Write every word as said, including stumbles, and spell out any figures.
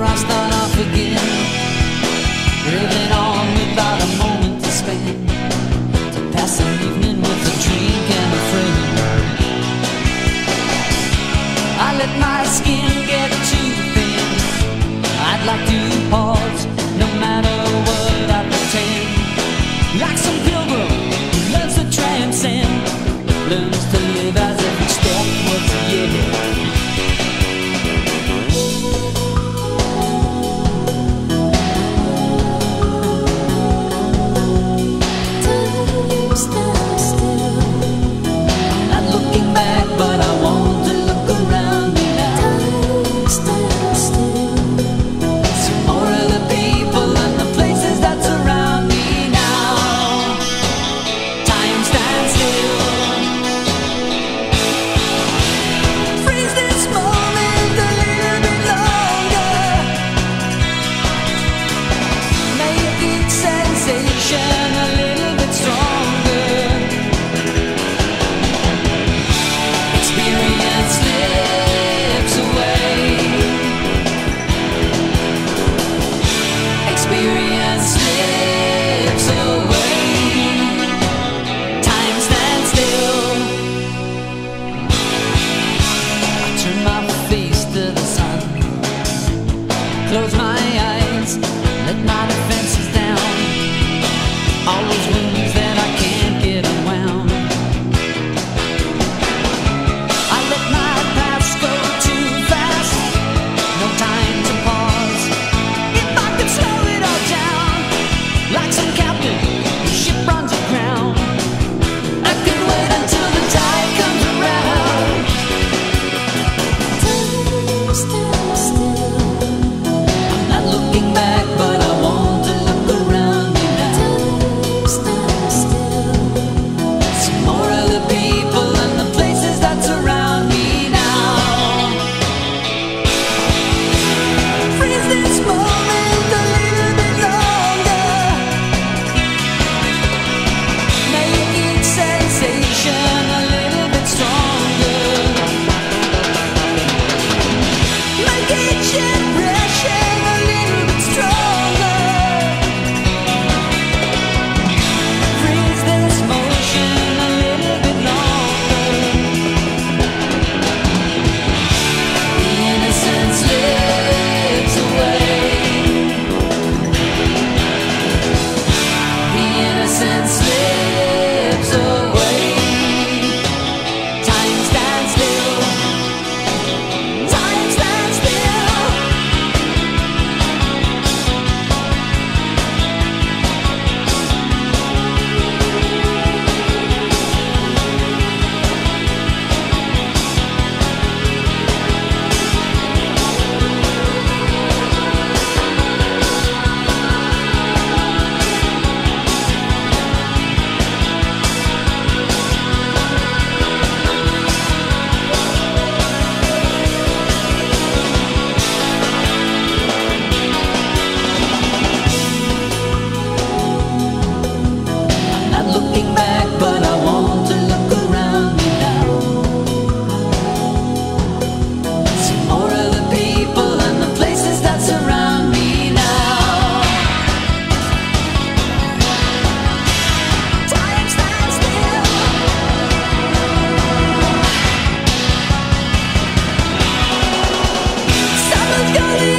I start off again, living on without a moment to spend, to pass an evening with a drink and a friend. I let my skin get too thin. I'd like to pause, no matter what I pretend, like some pilgrim who loves to transcend, learns to live as if each step was a year. But I want to look around me now. Time stands still. See more of the people and the places that surround me now. Time stands still. Freeze this moment a little bit longer. Make each sensation a little bit stronger. Experience slips away. Experience slips away. Time stands still. I turn my face to the sun, close my eyes, let my defenses down. All those wounds that I can't get unwound. Gonna